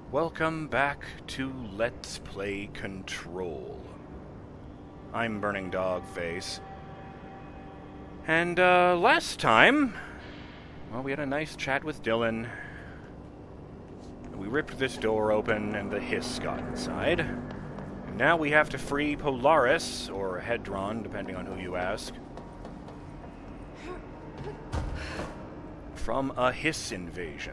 Welcome back to Let's Play Control. I'm BurningDogFace. And, last time, well, we had a nice chat with Dylan. We ripped this door open and the hiss got inside. And now we have to free Polaris, or Hedron, depending on who you ask, from a hiss invasion.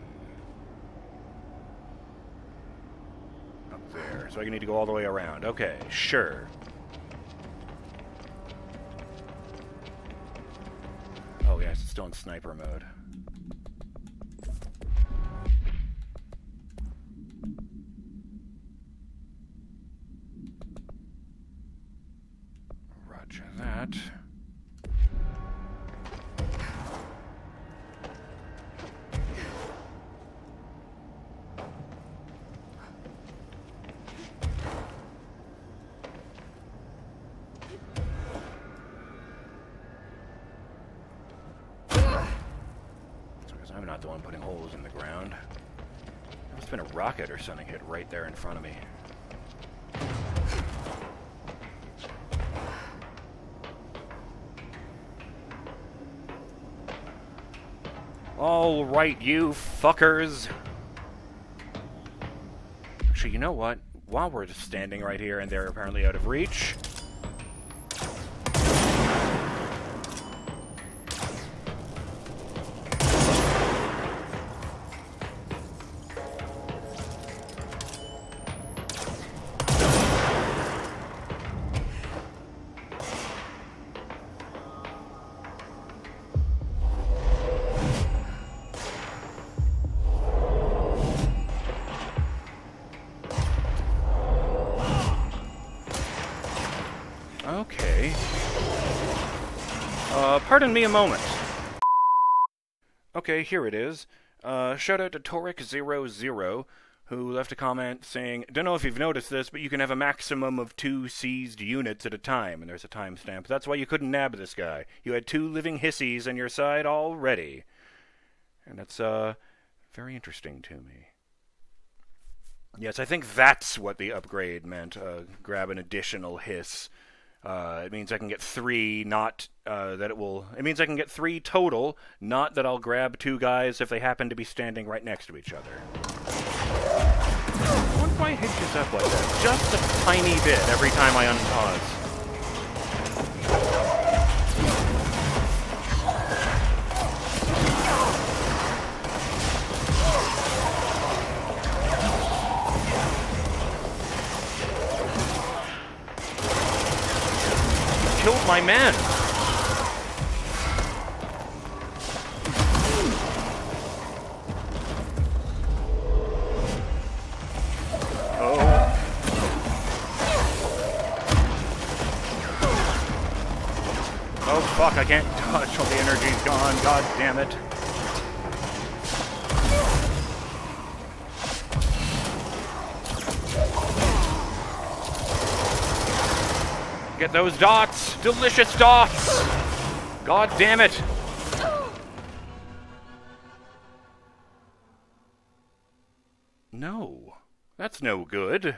There. So I need to go all the way around. Okay, sure. Oh yes, it's still in sniper mode. Roger that. I'm not the one putting holes in the ground. There must have been a rocket or something hit right there in front of me. All right, you fuckers. Actually, you know what? While we're just standing right here and they're apparently out of reach, okay. Pardon me a moment. Okay, here it is. Shout out to Toric00, who left a comment saying, "Don't know if you've noticed this, but you can have a maximum of 2 seized units at a time." And there's a timestamp. That's why you couldn't nab this guy. You had 2 living hissies on your side already. And that's, very interesting to me. Yes, I think that's what the upgrade meant. Grab an additional hiss. It means I can get 3, not that it will... It means I can get 3 total, not that I'll grab 2 guys if they happen to be standing right next to each other. I wonder why it hitches up like that. Just a tiny bit every time I unpause. Killed my man. Oh. Oh fuck, I can't touch. All the energy's gone. God damn it. Get those dots! Delicious dots! God damn it! No. That's no good.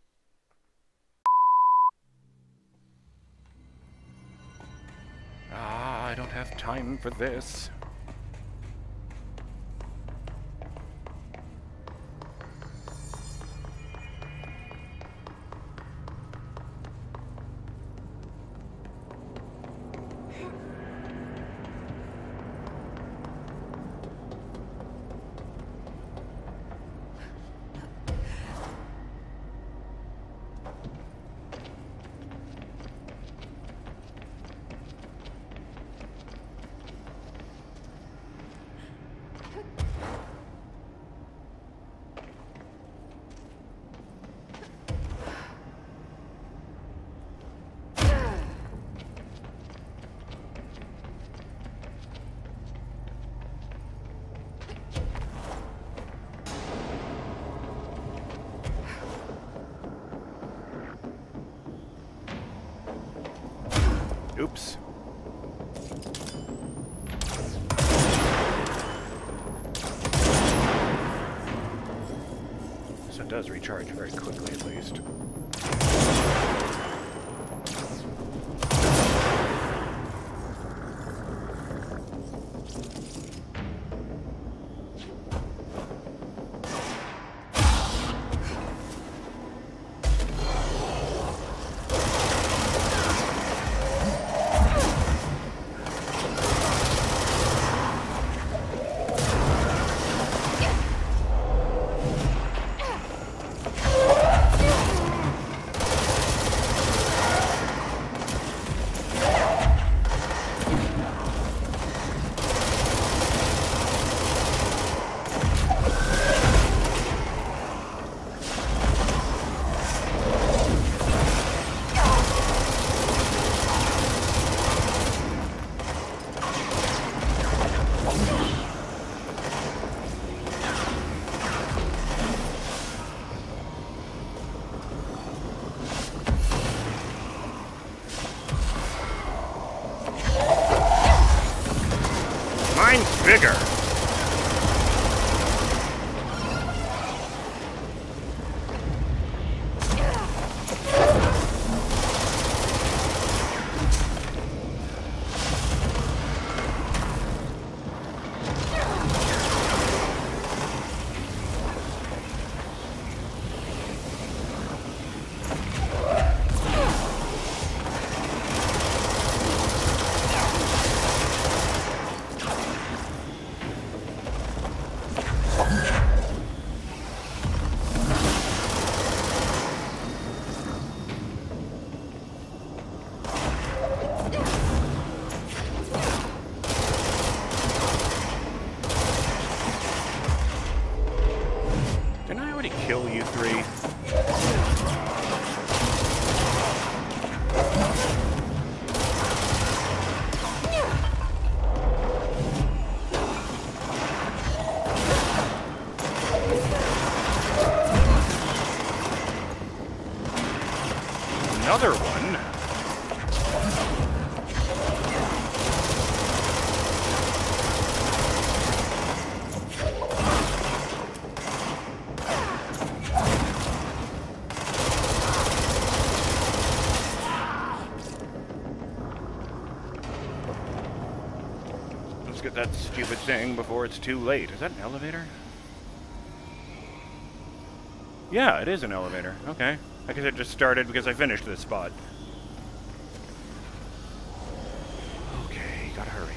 Ah, I don't have time for this. Oops. So it does recharge very quickly, at least. Bigger. Kill you three. Another one. Get that stupid thing before it's too late. Is that an elevator? Yeah, it is an elevator. Okay. I guess it just started because I finished this spot. Okay, gotta hurry.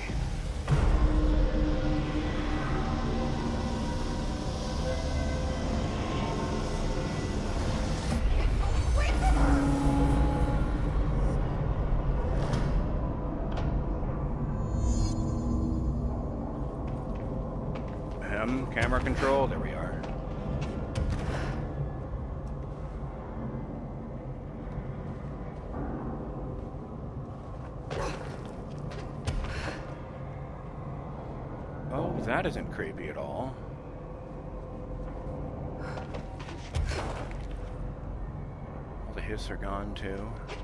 Camera control, there we are. Oh, that isn't creepy at all. All the hiss are gone too.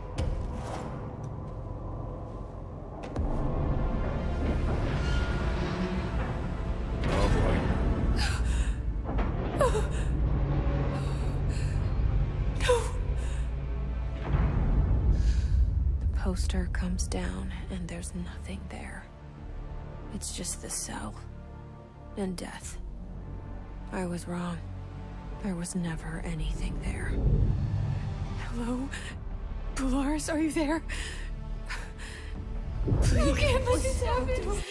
Poster comes down and there's nothing there. It's just the cell and death. I was wrong. There was never anything there. Hello? Polaris, are you there? Please. You can't let this happen.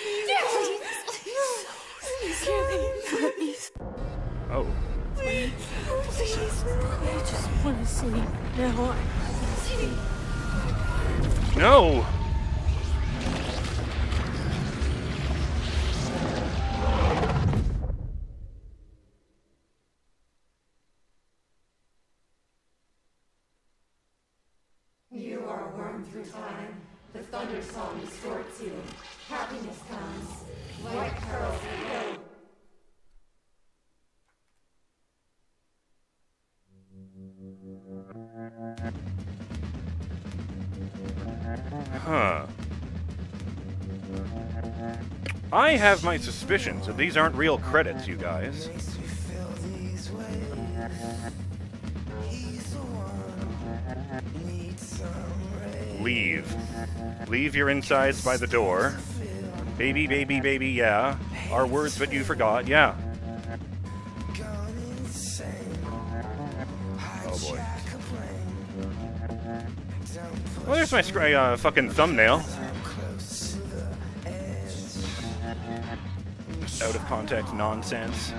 Please, please. Oh. Please. Please. I just want to sleep now. I want to sleep. No! You are a worm through time. The thunder song distorts you. Happiness comes. White pearls will go. Huh. I have my suspicions that these aren't real credits, you guys. Leave. Leave your insides by the door. Baby, baby, baby, yeah. Our words but you forgot, yeah. Oh boy. Well, there's my fucking thumbnail. Out of context nonsense.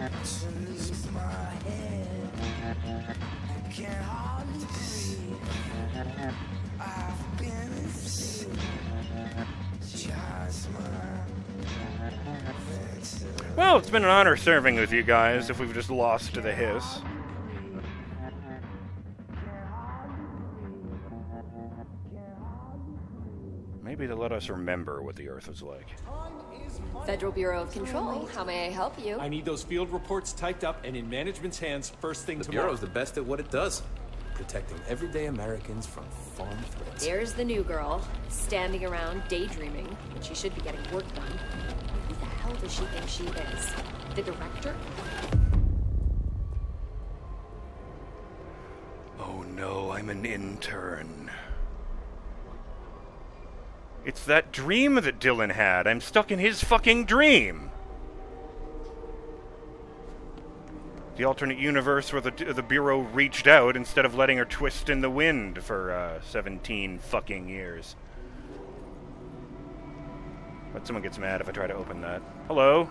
Well, it's been an honor serving with you guys if we've just lost to the hiss. Maybe to let us remember what the Earth was like. Federal Bureau of Control, how may I help you? I need those field reports typed up and in management's hands first thing tomorrow. The Bureau's the best at what it does. Protecting everyday Americans from foreign threats. There's the new girl, standing around daydreaming, when she should be getting work done. Who the hell does she think she is? The director? Oh no, I'm an intern. It's that dream that Dylan had. I'm stuck in his fucking dream. The alternate universe where the Bureau reached out instead of letting her twist in the wind for 17 fucking years. But someone gets mad if I try to open that. Hello?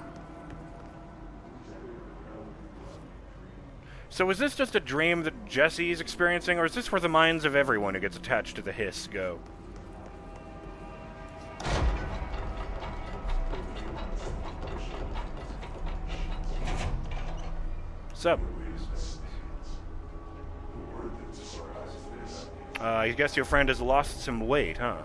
So is this just a dream that Jesse's experiencing, or is this where the minds of everyone who gets attached to the hiss go? Sup? I guess your friend has lost some weight, huh?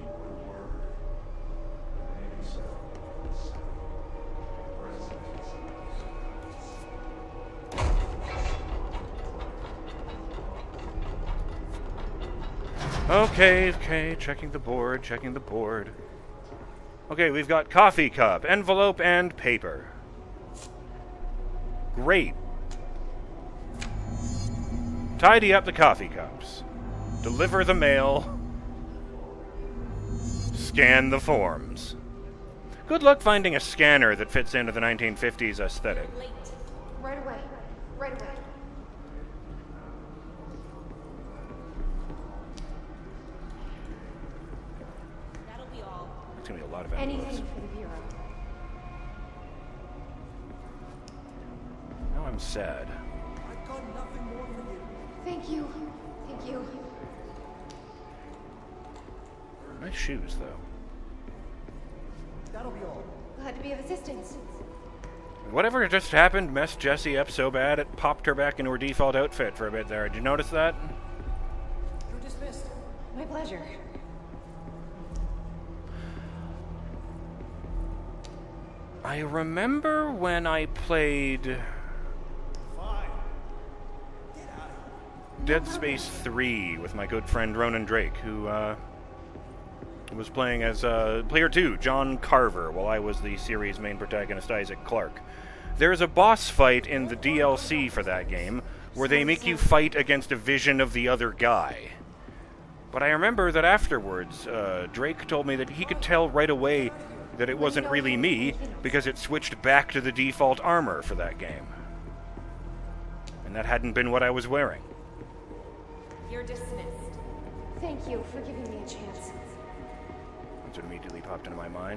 Okay, checking the board. Okay, we've got coffee cup, envelope, and paper. Great. Tidy up the coffee cups. Deliver the mail. Scan the forms. Good luck finding a scanner that fits into the 1950s aesthetic. Right away. That'll be all. It's gonna be a lot of envelopes. Anything for the Bureau. Now I'm sad. I've got nothing more for you. Thank you. Nice shoes, though. That'll be all. Glad to be of assistance. Whatever just happened messed Jessie up so bad it popped her back into her default outfit for a bit there. Did you notice that? You're dismissed. My pleasure. I remember when I played Fine. Get out of here. Dead Space 3 with my good friend Ronan Drake, who was playing as player 2, John Carver, while I was the series' main protagonist, Isaac Clarke. There's a boss fight in the DLC for that game where they make you fight against a vision of the other guy. But I remember that afterwards, Drake told me that he could tell right away that it wasn't really me because it switched back to the default armor for that game. And that hadn't been what I was wearing. You're dismissed. Thank you for giving me a chance. That's what immediately popped into my mind.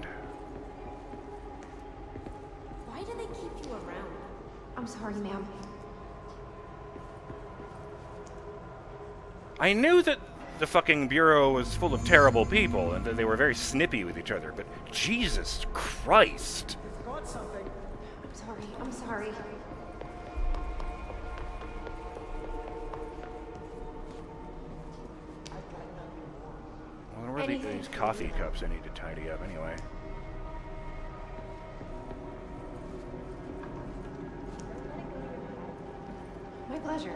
Why do they keep you around? I'm sorry, ma'am. I knew that the fucking Bureau was full of terrible people and that they were very snippy with each other, but Jesus Christ! You forgot something. I'm sorry. Well, where are these coffee cups I need to tidy up anyway? My pleasure.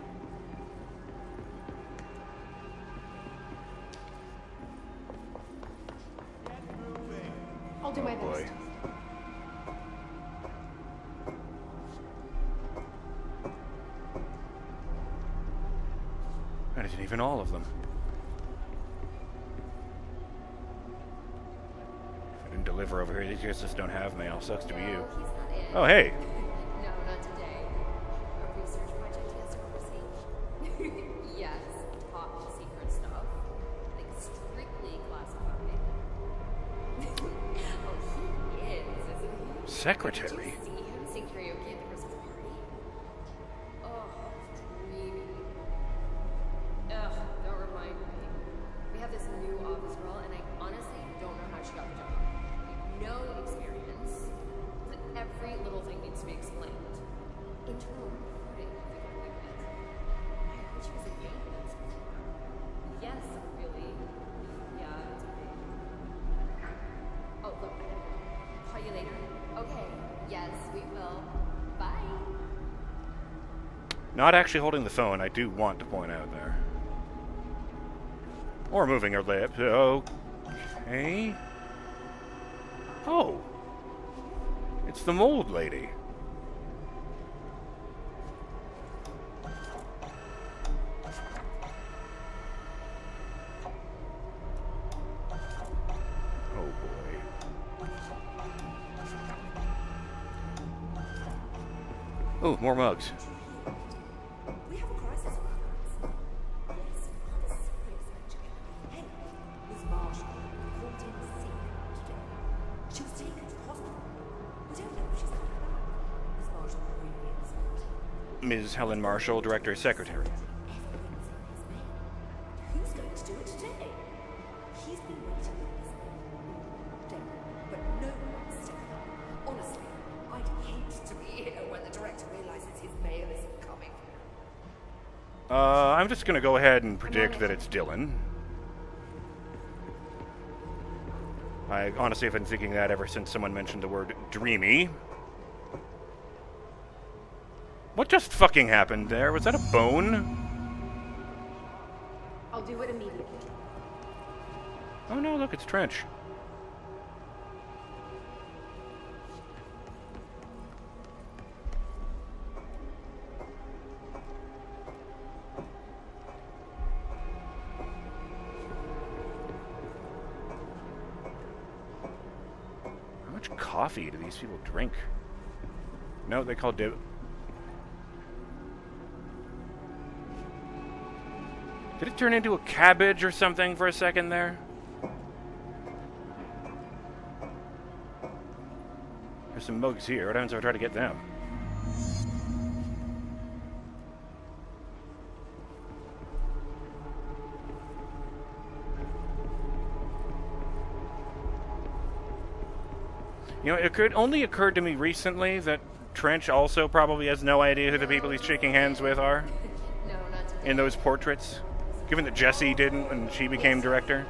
I'll do my Boy. best. That isn't even all of them. I didn't deliver over here. These guys just don't have mail. Sucks to be you. Oh, hey. No, not today. A research project he has to oversee. Yes, top secret stuff. Like strictly classified. Oh, he is, isn't he? Secretary? Did you see him sing karaoke at the Christmas party? Oh, dreamy. Ugh, don't remind me. We have this new office girl, and I honestly don't know how she got the job. No experience, but every little thing needs to be explained. Internal recruiting, I think I like it. I heard she was in maintenance before. Yes, really. Yeah, it's okay. Oh, look, I gotta go. Call you later? Okay, yes, we will. Bye. Not actually holding the phone, I do want to point out there. Or moving her lips. Okay. Oh. It's the mold lady. Oh boy. Oh, more mugs. We have a crisis on our hands. Yes, another serious venture. Hey, Miss Marshall called in sick today. She was taken to hospital. We don't know if she's coming back. Miss Marshall really upset. Ms. Helen Marshall, Director Secretary. Everything's in his name. Who's going to do it today? He's been waiting on this day, but no one's stepping up. Honestly, I'd hate to be here when the director realizes his mail isn't coming. I'm just gonna go ahead and predict that it's Dylan. I honestly have been thinking that ever since someone mentioned the word dreamy. What just fucking happened there? Was that a bone? I'll do it immediately. Oh no, look, it's Trench. How much coffee do these people drink? No, they call Did it turn into a cabbage or something for a second there? There's some mugs here. What happens if I try to get them? You know, it only occurred to me recently that Trench also probably has no idea who the people he's shaking hands with are No, not today. in those portraits, given that Jessie didn't when she became director.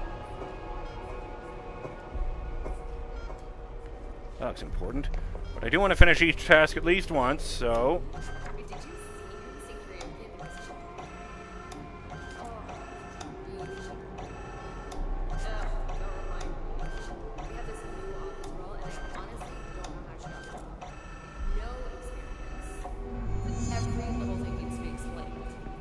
That looks important. But I do want to finish each task at least once, so... Wait, did you see him sing karaoke at the Christmas party? Oh, really? Ugh, don't remind me. We have this new office girl, and I honestly don't know how she got the job. No experience, but every little thing needs to be explained.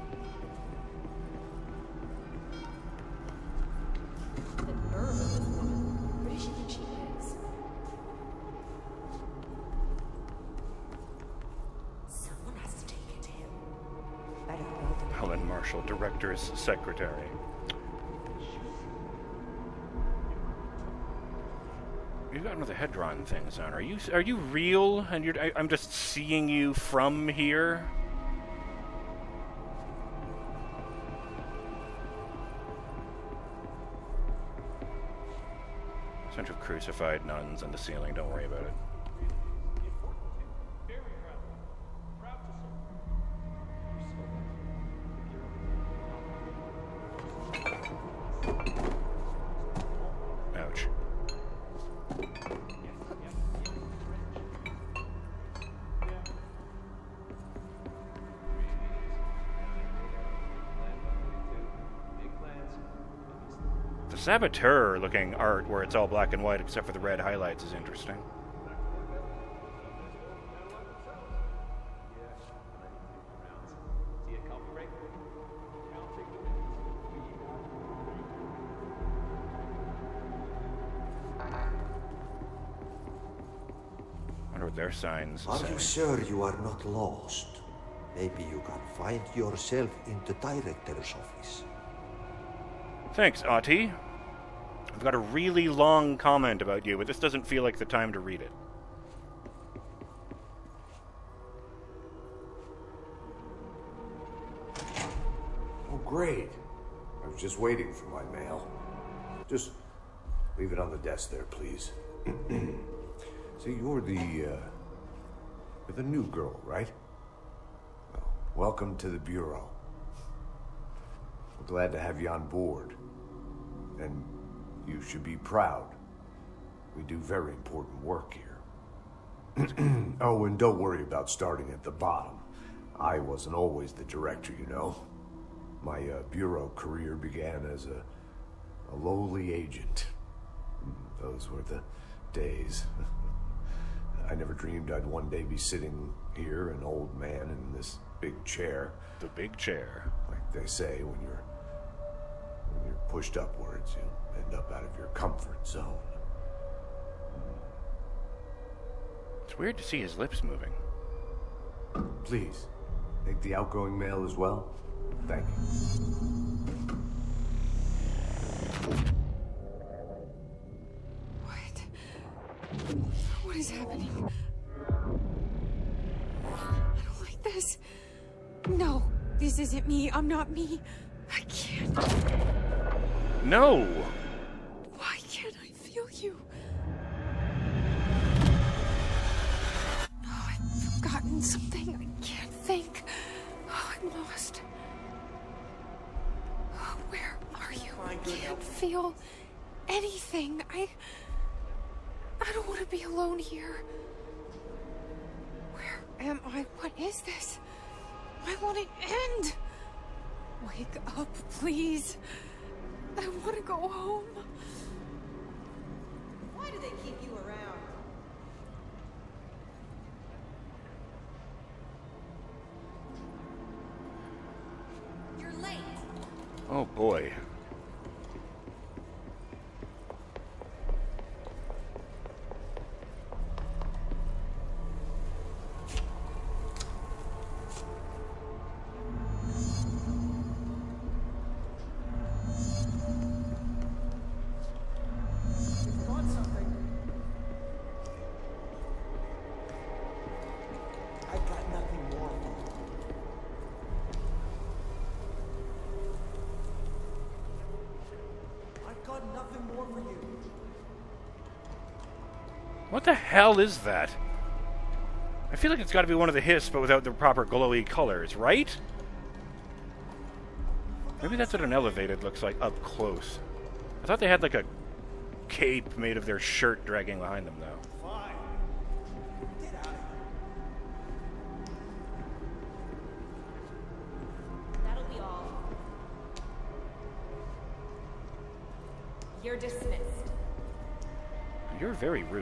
The nerve of this woman. Who does she think she is? Someone has to take it to him. Better know than Helen Marshall, Director's Secretary. You've got one of the Hedron things on. Are you real? And I'm just seeing you from here? A bunch of crucified nuns on the ceiling. Don't worry about it. Ouch. The Saboteur-looking art, where it's all black and white except for the red highlights, is interesting. See a coffee break? Counting what their signs Are say. you sure you are not lost? Maybe you can find yourself in the director's office. Thanks, Ati. I've got a really long comment about you, but this doesn't feel like the time to read it. Oh, great. I was just waiting for my mail. Just leave it on the desk there, please. So you're the new girl, right? Well, welcome to the Bureau. We're glad to have you on board. And you should be proud. We do very important work here. Oh, and don't worry about starting at the bottom. I wasn't always the director, you know. My bureau career began as a lowly agent. Those were the days. I never dreamed I'd one day be sitting here, an old man in this big chair. The big chair. Like they say, when you're pushed upwards, you end up out of your comfort zone. It's weird to see his lips moving. Please, take the outgoing mail as well. Thank you. What is happening? I don't like this. No, this isn't me. I'm not me. I can't. No! Why can't I feel you? Oh, I've forgotten something. I can't think. Oh, I'm lost. Oh, where are you? I can't feel anything. I don't want to be alone here. Where am I? What is this? I want it to end. Wake up, please. I want to go home. Why do they keep you around? You're late. Oh boy. What the hell is that? I feel like it's got to be one of the hiss, but without the proper glowy colors, right? Maybe that's what an elevated looks like up close. I thought they had like a cape made of their shirt dragging behind them, though. Fine. Get out of here. That'll be all. You're dismissed. You're very rude.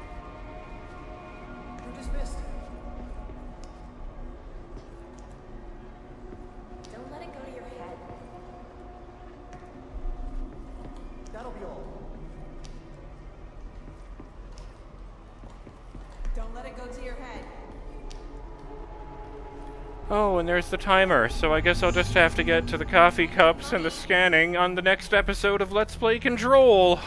You're dismissed. Don't let it go to your head. That'll be all. Don't let it go to your head. Oh, and there's the timer, so I guess I'll just have to get to the coffee cups and the scanning on the next episode of Let's Play Control.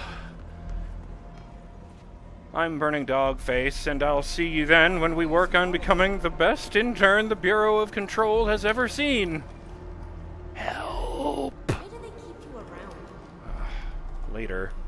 I'm BurningDogFace, and I'll see you then when we work on becoming the best intern the Bureau of Control has ever seen. Help! Why do they keep you around? Later.